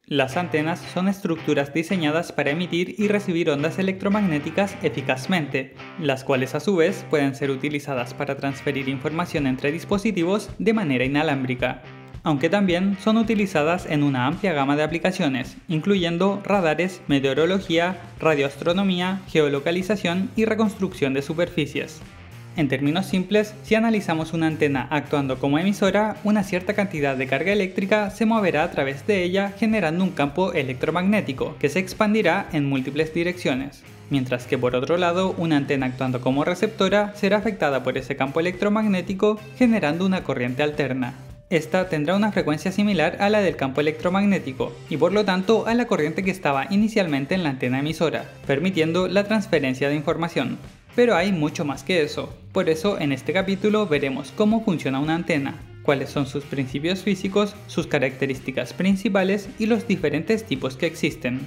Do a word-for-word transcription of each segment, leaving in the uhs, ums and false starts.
Las antenas son estructuras diseñadas para emitir y recibir ondas electromagnéticas eficazmente, las cuales a su vez pueden ser utilizadas para transferir información entre dispositivos de manera inalámbrica, aunque también son utilizadas en una amplia gama de aplicaciones, incluyendo radares, meteorología, radioastronomía, geolocalización y reconstrucción de superficies. En términos simples, si analizamos una antena actuando como emisora, una cierta cantidad de carga eléctrica se moverá a través de ella generando un campo electromagnético que se expandirá en múltiples direcciones, mientras que por otro lado una antena actuando como receptora será afectada por ese campo electromagnético generando una corriente alterna. Esta tendrá una frecuencia similar a la del campo electromagnético y por lo tanto a la corriente que estaba inicialmente en la antena emisora, permitiendo la transferencia de información. Pero hay mucho más que eso, por eso en este capítulo veremos cómo funciona una antena, cuáles son sus principios físicos, sus características principales y los diferentes tipos que existen.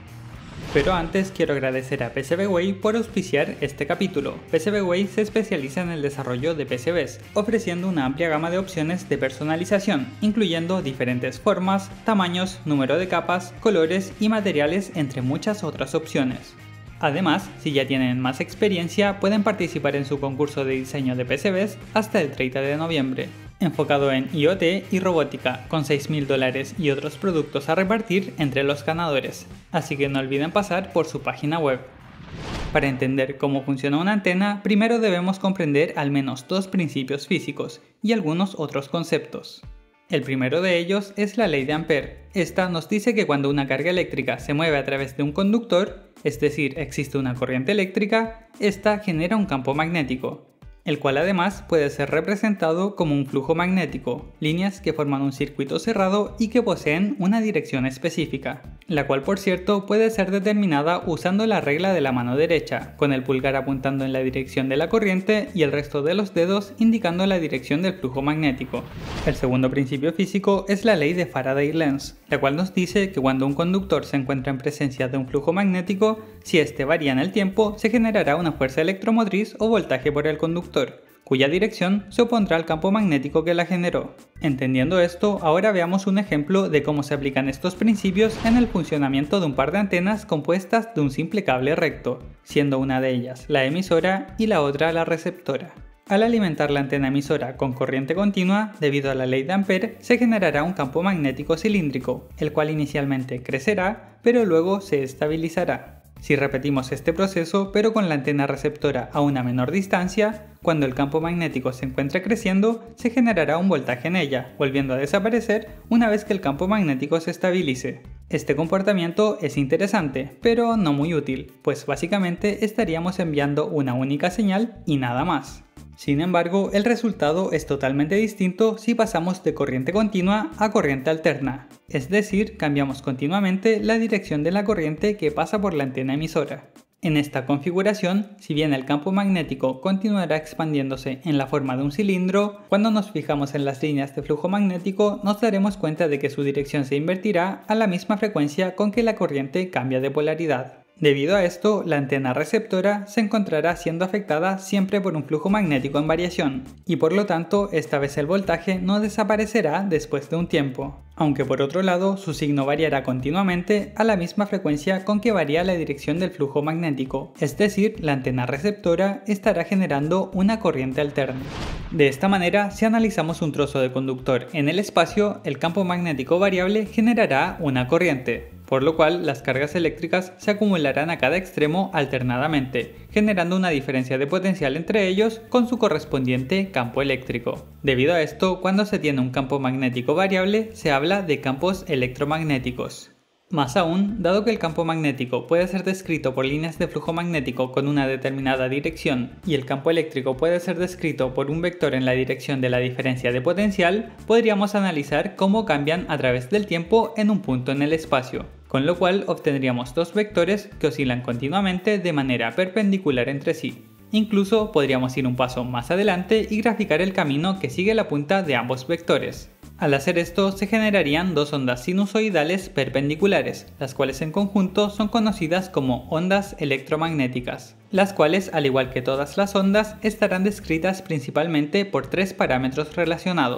Pero antes quiero agradecer a PCBWay por auspiciar este capítulo. PCBWay se especializa en el desarrollo de P C Bs, ofreciendo una amplia gama de opciones de personalización, incluyendo diferentes formas, tamaños, número de capas, colores y materiales entre muchas otras opciones. Además, si ya tienen más experiencia, pueden participar en su concurso de diseño de P C Bs hasta el treinta de noviembre, enfocado en IoT y robótica, con seis mil dólares y otros productos a repartir entre los ganadores, así que no olviden pasar por su página web. Para entender cómo funciona una antena, primero debemos comprender al menos dos principios físicos y algunos otros conceptos. El primero de ellos es la ley de Ampère. Esta nos dice que cuando una carga eléctrica se mueve a través de un conductor, es decir, existe una corriente eléctrica, esta genera un campo magnético, el cual además puede ser representado como un flujo magnético, líneas que forman un circuito cerrado y que poseen una dirección específica, la cual por cierto puede ser determinada usando la regla de la mano derecha, con el pulgar apuntando en la dirección de la corriente y el resto de los dedos indicando la dirección del flujo magnético. El segundo principio físico es la ley de Faraday-Lenz, la cual nos dice que cuando un conductor se encuentra en presencia de un flujo magnético, si este varía en el tiempo, se generará una fuerza electromotriz o voltaje por el conductor, cuya dirección se opondrá al campo magnético que la generó. Entendiendo esto, ahora veamos un ejemplo de cómo se aplican estos principios en el funcionamiento de un par de antenas compuestas de un simple cable recto, siendo una de ellas la emisora y la otra la receptora. Al alimentar la antena emisora con corriente continua, debido a la ley de Ampère, se generará un campo magnético cilíndrico, el cual inicialmente crecerá, pero luego se estabilizará. Si repetimos este proceso, pero con la antena receptora a una menor distancia, cuando el campo magnético se encuentre creciendo, se generará un voltaje en ella, volviendo a desaparecer una vez que el campo magnético se estabilice. Este comportamiento es interesante, pero no muy útil, pues básicamente estaríamos enviando una única señal y nada más. Sin embargo, el resultado es totalmente distinto si pasamos de corriente continua a corriente alterna, es decir, cambiamos continuamente la dirección de la corriente que pasa por la antena emisora. En esta configuración, si bien el campo magnético continuará expandiéndose en la forma de un cilindro, cuando nos fijamos en las líneas de flujo magnético nos daremos cuenta de que su dirección se invertirá a la misma frecuencia con que la corriente cambia de polaridad. Debido a esto, la antena receptora se encontrará siendo afectada siempre por un flujo magnético en variación, y por lo tanto esta vez el voltaje no desaparecerá después de un tiempo, aunque por otro lado su signo variará continuamente a la misma frecuencia con que varía la dirección del flujo magnético, es decir, la antena receptora estará generando una corriente alterna. De esta manera, si analizamos un trozo de conductor en el espacio, el campo magnético variable generará una corriente, por lo cual las cargas eléctricas se acumularán a cada extremo alternadamente, generando una diferencia de potencial entre ellos con su correspondiente campo eléctrico. Debido a esto, cuando se tiene un campo magnético variable, se habla de campos electromagnéticos. Más aún, dado que el campo magnético puede ser descrito por líneas de flujo magnético con una determinada dirección y el campo eléctrico puede ser descrito por un vector en la dirección de la diferencia de potencial, podríamos analizar cómo cambian a través del tiempo en un punto en el espacio, con lo cual obtendríamos dos vectores que oscilan continuamente de manera perpendicular entre sí. Incluso podríamos ir un paso más adelante y graficar el camino que sigue la punta de ambos vectores. Al hacer esto se generarían dos ondas sinusoidales perpendiculares, las cuales en conjunto son conocidas como ondas electromagnéticas, las cuales, al igual que todas las ondas, estarán descritas principalmente por tres parámetros relacionados.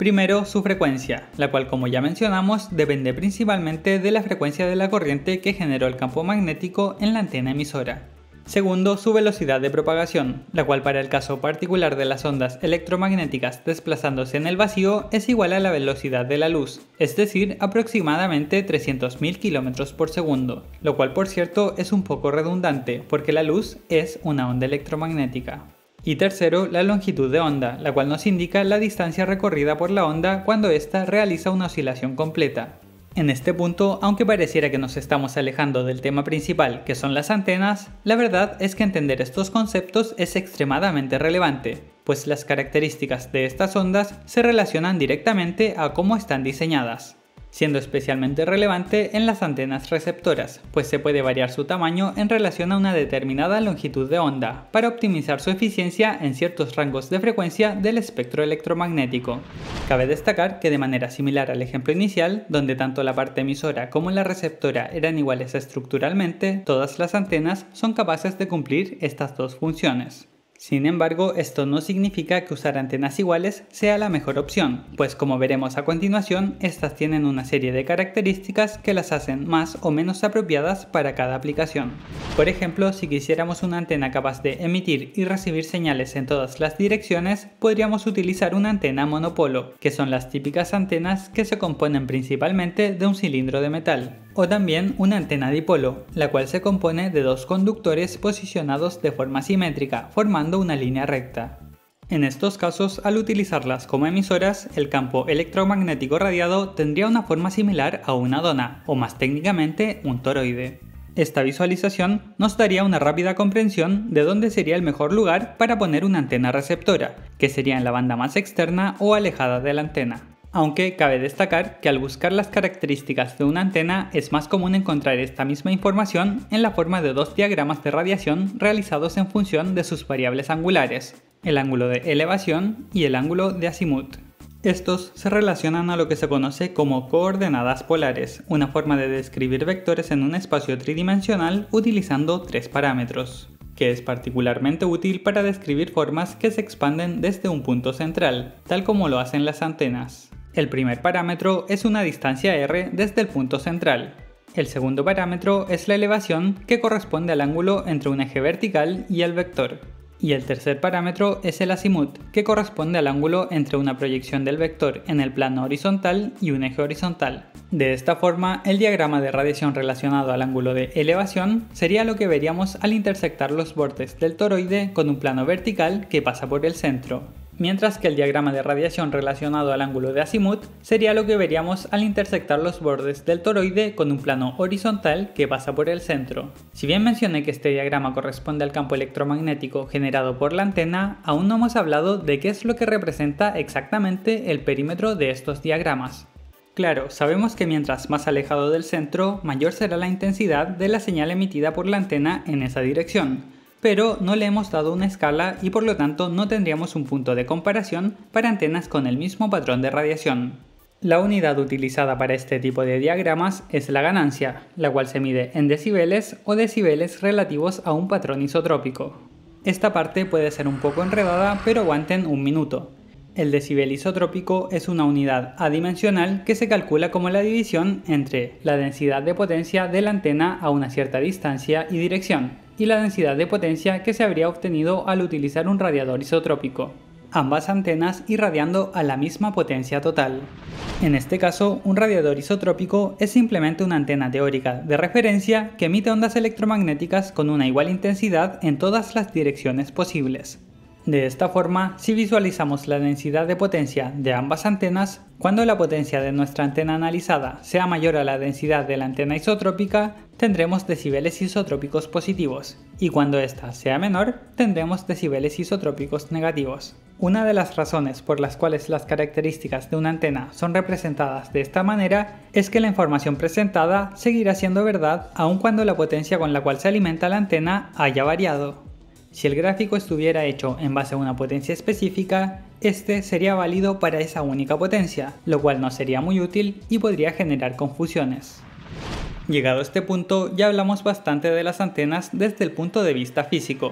Primero, su frecuencia, la cual, como ya mencionamos, depende principalmente de la frecuencia de la corriente que generó el campo magnético en la antena emisora. Segundo, su velocidad de propagación, la cual para el caso particular de las ondas electromagnéticas desplazándose en el vacío es igual a la velocidad de la luz, es decir, aproximadamente trescientos mil kilómetros por segundo, lo cual por cierto es un poco redundante porque la luz es una onda electromagnética. Y tercero, la longitud de onda, la cual nos indica la distancia recorrida por la onda cuando ésta realiza una oscilación completa. En este punto, aunque pareciera que nos estamos alejando del tema principal, que son las antenas, la verdad es que entender estos conceptos es extremadamente relevante, pues las características de estas ondas se relacionan directamente a cómo están diseñadas, siendo especialmente relevante en las antenas receptoras, pues se puede variar su tamaño en relación a una determinada longitud de onda, para optimizar su eficiencia en ciertos rangos de frecuencia del espectro electromagnético. Cabe destacar que de manera similar al ejemplo inicial, donde tanto la parte emisora como la receptora eran iguales estructuralmente, todas las antenas son capaces de cumplir estas dos funciones. Sin embargo, esto no significa que usar antenas iguales sea la mejor opción, pues como veremos a continuación, estas tienen una serie de características que las hacen más o menos apropiadas para cada aplicación. Por ejemplo, si quisiéramos una antena capaz de emitir y recibir señales en todas las direcciones, podríamos utilizar una antena monopolo, que son las típicas antenas que se componen principalmente de un cilindro de metal. O también una antena dipolo, la cual se compone de dos conductores posicionados de forma simétrica, formando una línea recta. En estos casos, al utilizarlas como emisoras, el campo electromagnético radiado tendría una forma similar a una dona, o más técnicamente, un toroide. Esta visualización nos daría una rápida comprensión de dónde sería el mejor lugar para poner una antena receptora, que sería en la banda más externa o alejada de la antena. Aunque cabe destacar que al buscar las características de una antena es más común encontrar esta misma información en la forma de dos diagramas de radiación realizados en función de sus variables angulares, el ángulo de elevación y el ángulo de azimut. Estos se relacionan a lo que se conoce como coordenadas polares, una forma de describir vectores en un espacio tridimensional utilizando tres parámetros, que es particularmente útil para describir formas que se expanden desde un punto central, tal como lo hacen las antenas. El primer parámetro es una distancia r desde el punto central. El segundo parámetro es la elevación, que corresponde al ángulo entre un eje vertical y el vector. Y el tercer parámetro es el azimut, que corresponde al ángulo entre una proyección del vector en el plano horizontal y un eje horizontal. De esta forma, el diagrama de radiación relacionado al ángulo de elevación sería lo que veríamos al intersectar los bordes del toroide con un plano vertical que pasa por el centro, mientras que el diagrama de radiación relacionado al ángulo de azimut sería lo que veríamos al intersectar los bordes del toroide con un plano horizontal que pasa por el centro. Si bien mencioné que este diagrama corresponde al campo electromagnético generado por la antena, aún no hemos hablado de qué es lo que representa exactamente el perímetro de estos diagramas. Claro, sabemos que mientras más alejado del centro, mayor será la intensidad de la señal emitida por la antena en esa dirección, pero no le hemos dado una escala y por lo tanto no tendríamos un punto de comparación para antenas con el mismo patrón de radiación. La unidad utilizada para este tipo de diagramas es la ganancia, la cual se mide en decibeles o decibeles relativos a un patrón isotrópico. Esta parte puede ser un poco enredada, pero aguanten un minuto. El decibel isotrópico es una unidad adimensional que se calcula como la división entre la densidad de potencia de la antena a una cierta distancia y dirección, y la densidad de potencia que se habría obtenido al utilizar un radiador isotrópico, ambas antenas irradiando a la misma potencia total. En este caso, un radiador isotrópico es simplemente una antena teórica de referencia que emite ondas electromagnéticas con una igual intensidad en todas las direcciones posibles. De esta forma, si visualizamos la densidad de potencia de ambas antenas, cuando la potencia de nuestra antena analizada sea mayor a la densidad de la antena isotrópica, tendremos decibeles isotrópicos positivos, y cuando ésta sea menor, tendremos decibeles isotrópicos negativos. Una de las razones por las cuales las características de una antena son representadas de esta manera es que la información presentada seguirá siendo verdad aun cuando la potencia con la cual se alimenta la antena haya variado. Si el gráfico estuviera hecho en base a una potencia específica, este sería válido para esa única potencia, lo cual no sería muy útil y podría generar confusiones. Llegado a este punto, ya hablamos bastante de las antenas desde el punto de vista físico.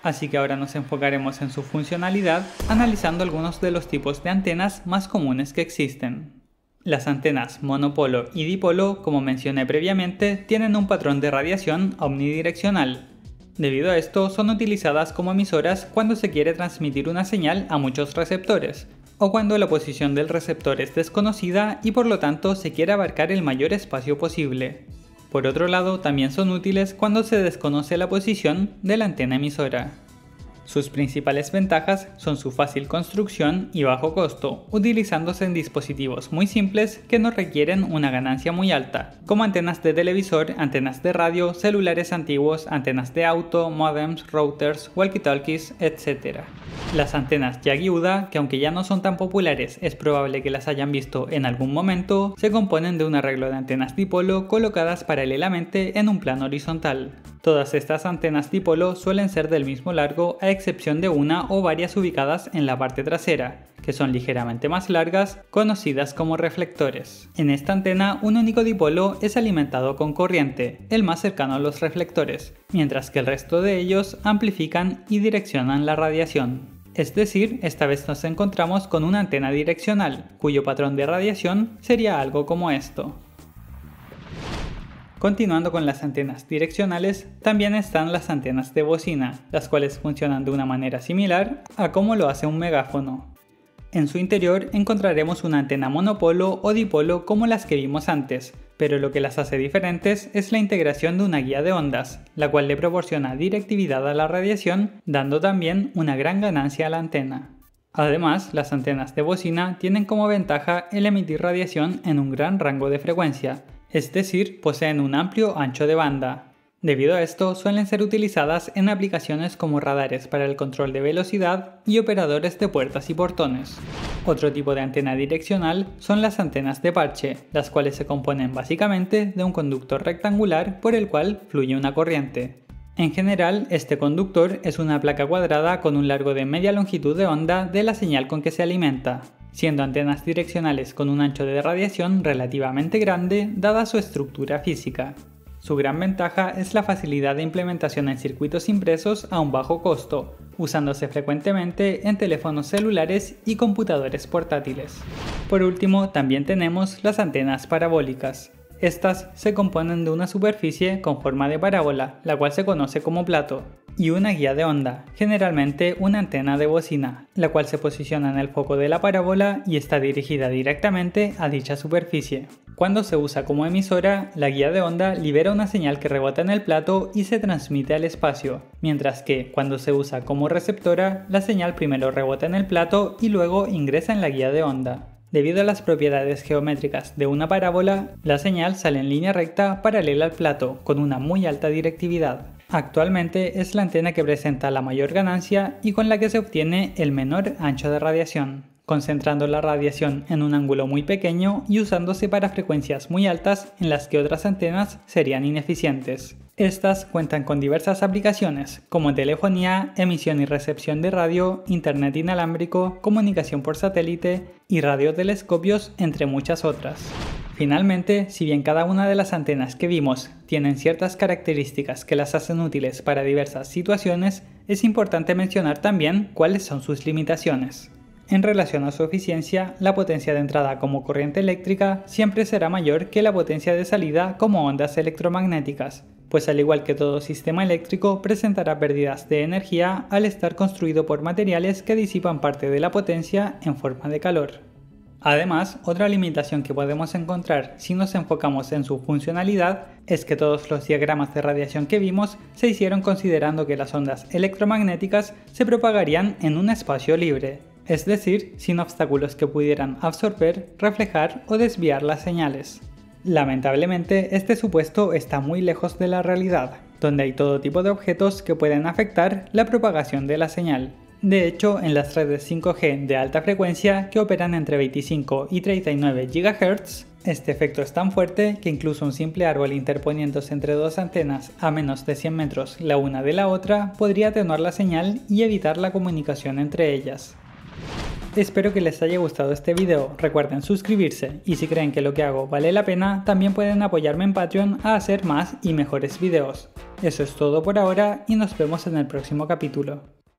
Así que ahora nos enfocaremos en su funcionalidad, analizando algunos de los tipos de antenas más comunes que existen. Las antenas monopolo y dipolo, como mencioné previamente, tienen un patrón de radiación omnidireccional. Debido a esto, son utilizadas como emisoras cuando se quiere transmitir una señal a muchos receptores, o cuando la posición del receptor es desconocida y por lo tanto se quiere abarcar el mayor espacio posible. Por otro lado, también son útiles cuando se desconoce la posición de la antena emisora. Sus principales ventajas son su fácil construcción y bajo costo, utilizándose en dispositivos muy simples que no requieren una ganancia muy alta, como antenas de televisor, antenas de radio, celulares antiguos, antenas de auto, modems, routers, walkie-talkies, etcétera. Las antenas Yagi-Uda, que aunque ya no son tan populares, es probable que las hayan visto en algún momento, se componen de un arreglo de antenas dipolo colocadas paralelamente en un plano horizontal. Todas estas antenas dipolo suelen ser del mismo largo a excepción de una o varias ubicadas en la parte trasera, que son ligeramente más largas, conocidas como reflectores. En esta antena, un único dipolo es alimentado con corriente, el más cercano a los reflectores, mientras que el resto de ellos amplifican y direccionan la radiación. Es decir, esta vez nos encontramos con una antena direccional, cuyo patrón de radiación sería algo como esto. Continuando con las antenas direccionales, también están las antenas de bocina, las cuales funcionan de una manera similar a cómo lo hace un megáfono. En su interior encontraremos una antena monopolo o dipolo como las que vimos antes, pero lo que las hace diferentes es la integración de una guía de ondas, la cual le proporciona directividad a la radiación, dando también una gran ganancia a la antena. Además, las antenas de bocina tienen como ventaja el emitir radiación en un gran rango de frecuencia, es decir, poseen un amplio ancho de banda. Debido a esto, suelen ser utilizadas en aplicaciones como radares para el control de velocidad y operadores de puertas y portones. Otro tipo de antena direccional son las antenas de parche, las cuales se componen básicamente de un conductor rectangular por el cual fluye una corriente. En general, este conductor es una placa cuadrada con un largo de media longitud de onda de la señal con que se alimenta, siendo antenas direccionales con un ancho de radiación relativamente grande dada su estructura física. Su gran ventaja es la facilidad de implementación en circuitos impresos a un bajo costo, usándose frecuentemente en teléfonos celulares y computadores portátiles. Por último, también tenemos las antenas parabólicas. Estas se componen de una superficie con forma de parábola, la cual se conoce como plato, y una guía de onda, generalmente una antena de bocina, la cual se posiciona en el foco de la parábola y está dirigida directamente a dicha superficie. Cuando se usa como emisora, la guía de onda libera una señal que rebota en el plato y se transmite al espacio, mientras que cuando se usa como receptora, la señal primero rebota en el plato y luego ingresa en la guía de onda. Debido a las propiedades geométricas de una parábola, la señal sale en línea recta paralela al plato, con una muy alta directividad. Actualmente es la antena que presenta la mayor ganancia y con la que se obtiene el menor ancho de radiación, concentrando la radiación en un ángulo muy pequeño y usándose para frecuencias muy altas en las que otras antenas serían ineficientes. Estas cuentan con diversas aplicaciones, como telefonía, emisión y recepción de radio, internet inalámbrico, comunicación por satélite y radiotelescopios, entre muchas otras. Finalmente, si bien cada una de las antenas que vimos tienen ciertas características que las hacen útiles para diversas situaciones, es importante mencionar también cuáles son sus limitaciones. En relación a su eficiencia, la potencia de entrada como corriente eléctrica siempre será mayor que la potencia de salida como ondas electromagnéticas, pues al igual que todo sistema eléctrico presentará pérdidas de energía al estar construido por materiales que disipan parte de la potencia en forma de calor. Además, otra limitación que podemos encontrar si nos enfocamos en su funcionalidad es que todos los diagramas de radiación que vimos se hicieron considerando que las ondas electromagnéticas se propagarían en un espacio libre, es decir, sin obstáculos que pudieran absorber, reflejar o desviar las señales. Lamentablemente, este supuesto está muy lejos de la realidad, donde hay todo tipo de objetos que pueden afectar la propagación de la señal. De hecho, en las redes cinco G de alta frecuencia que operan entre veinticinco y treinta y nueve gigahertz, este efecto es tan fuerte que incluso un simple árbol interponiéndose entre dos antenas a menos de cien metros la una de la otra podría atenuar la señal y evitar la comunicación entre ellas. Espero que les haya gustado este video, recuerden suscribirse y si creen que lo que hago vale la pena, también pueden apoyarme en Patreon a hacer más y mejores videos. Eso es todo por ahora y nos vemos en el próximo capítulo.